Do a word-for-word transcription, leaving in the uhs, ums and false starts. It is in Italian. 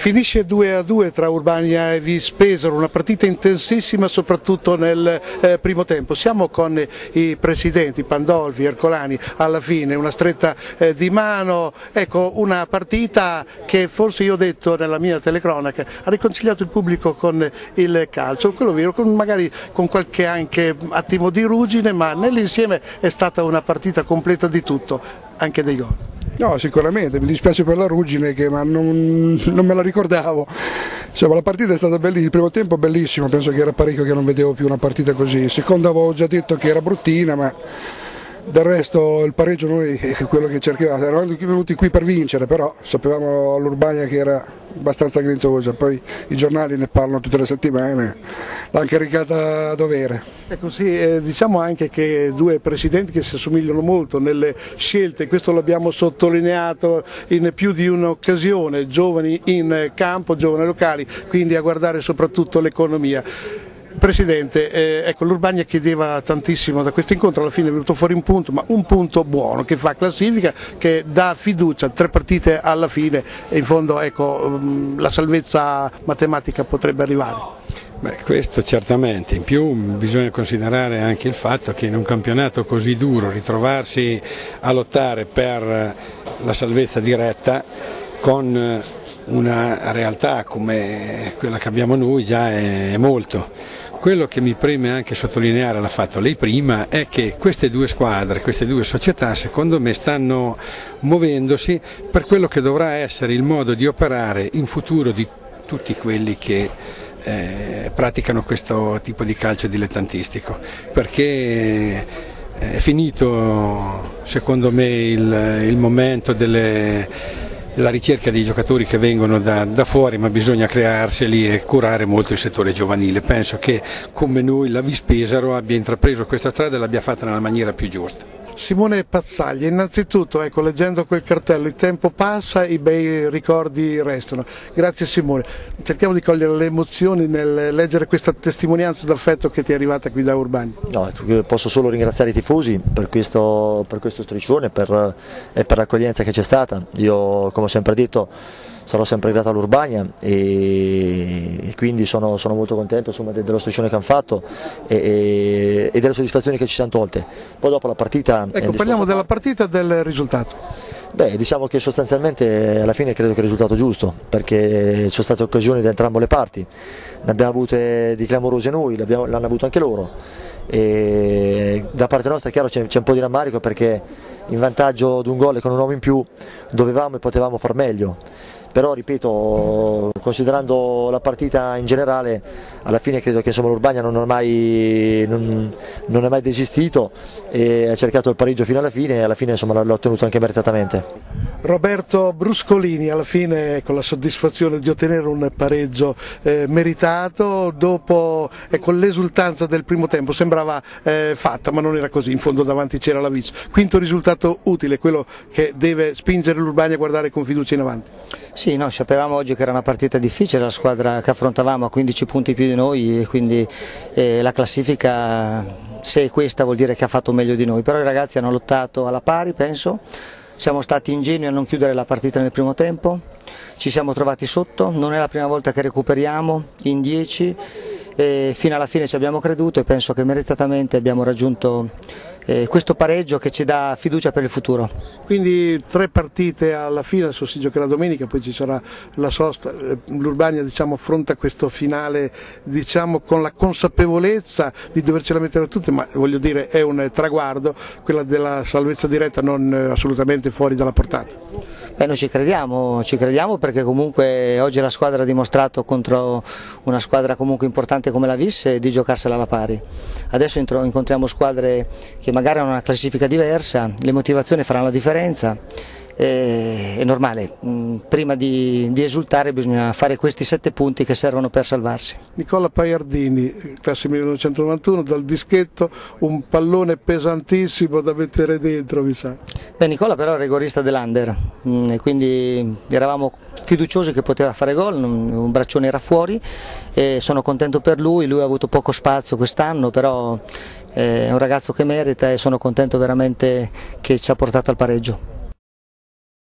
Finisce due a due tra Urbania e Vispesaro, una partita intensissima soprattutto nel eh, primo tempo. Siamo con i presidenti Pandolfi, Ercolani, alla fine una stretta eh, di mano, ecco una partita che forse io ho detto nella mia telecronaca ha riconciliato il pubblico con il calcio, quello vero, con, magari con qualche anche attimo di ruggine, ma nell'insieme è stata una partita completa di tutto, anche dei gol. No, sicuramente, mi dispiace per la ruggine che ma non, non me la ricordavo. Insomma, la partita è stata bellissima, il primo tempo bellissimo, penso che era parecchio che non vedevo più una partita così. Il secondo avevo già detto che era bruttina, ma del resto il pareggio noi è quello che cercavamo, eravamo venuti qui per vincere, però sapevamo all'Urbania che era abbastanza grintosa, poi i giornali ne parlano tutte le settimane, l'hanno caricata a dovere. Ecco sì, eh, diciamo anche che due presidenti che si assomigliano molto nelle scelte, questo l'abbiamo sottolineato in più di un'occasione, giovani in campo, giovani locali, quindi a guardare soprattutto l'economia. Presidente, eh, ecco, l'Urbania chiedeva tantissimo da questo incontro, alla fine è venuto fuori un punto, ma un punto buono che fa classifica, che dà fiducia, tre partite alla fine e in fondo ecco, la salvezza matematica potrebbe arrivare. Beh, questo certamente, in più bisogna considerare anche il fatto che in un campionato così duro ritrovarsi a lottare per la salvezza diretta con una realtà come quella che abbiamo noi già è molto. Quello che mi preme anche sottolineare, l'ha fatto lei prima, è che queste due squadre, queste due società secondo me stanno muovendosi per quello che dovrà essere il modo di operare in futuro di tutti quelli che eh, praticano questo tipo di calcio dilettantistico, perché è finito secondo me il, il momento delle la ricerca dei giocatori che vengono da, da fuori, ma bisogna crearseli e curare molto il settore giovanile. Penso che come noi la Vispesaro abbia intrapreso questa strada e l'abbia fatta nella maniera più giusta. Simone Pazzaglia, innanzitutto ecco, leggendo quel cartello il tempo passa, i bei ricordi restano. Grazie Simone, cerchiamo di cogliere le emozioni nel leggere questa testimonianza d'affetto che ti è arrivata qui da Urbania. No, posso solo ringraziare i tifosi per questo, per questo striscione per, e per l'accoglienza che c'è stata. Io, come ho sempre detto, sarò sempre grato all'Urbania e, e quindi sono, sono molto contento insomma, dello striscione che hanno fatto e, e, e delle soddisfazioni che ci siamo tolte. Poi dopo la partita... Ecco, parliamo della partita e del risultato. Beh, diciamo che sostanzialmente alla fine credo che il risultato giusto, perché ci sono state occasioni da entrambe le parti, ne abbiamo avute di clamorose noi, l'hanno avuto anche loro. E da parte nostra è chiaro c'è un po' di rammarico perché in vantaggio di un gol e con un uomo in più dovevamo e potevamo far meglio. Però ripeto, considerando la partita in generale, alla fine credo che l'Urbania non, non, non è mai desistito e ha cercato il pareggio fino alla fine e alla fine l'ha ottenuto anche meritatamente. Roberto Bruscolini, alla fine con la soddisfazione di ottenere un pareggio eh, meritato, dopo eh, con l'esultanza del primo tempo sembrava eh, fatta, ma non era così, in fondo davanti c'era la Vis. Quinto risultato utile, quello che deve spingere l'Urbania a guardare con fiducia in avanti. Sì, no, sapevamo oggi che era una partita difficile, la squadra che affrontavamo ha quindici punti più di noi e quindi eh, la classifica, se è questa, vuol dire che ha fatto meglio di noi, però i ragazzi hanno lottato alla pari, penso, siamo stati ingenui a non chiudere la partita nel primo tempo, ci siamo trovati sotto, non è la prima volta che recuperiamo in dieci, e fino alla fine ci abbiamo creduto e penso che meritatamente abbiamo raggiunto eh, questo pareggio che ci dà fiducia per il futuro. Quindi tre partite alla fine, adesso si giocherà domenica, poi ci sarà la sosta, l'Urbania diciamo, affronta questo finale diciamo, con la consapevolezza di dovercela mettere a tutte, ma voglio dire è un traguardo, quella della salvezza diretta non assolutamente fuori dalla portata. Beh, noi ci crediamo, ci crediamo perché comunque oggi la squadra ha dimostrato contro una squadra comunque importante come la Vis di giocarsela alla pari. Adesso incontriamo squadre che magari hanno una classifica diversa, le motivazioni faranno la differenza. È normale, prima di, di esultare bisogna fare questi sette punti che servono per salvarsi. Nicola Paiardini, classe millenovecentonovantuno, dal dischetto, un pallone pesantissimo da mettere dentro mi sa. Beh, Nicola però è il rigorista dell'Under, quindi eravamo fiduciosi che poteva fare gol, un braccione era fuori e sono contento per lui, lui ha avuto poco spazio quest'anno, però è un ragazzo che merita e sono contento veramente che ci ha portato al pareggio.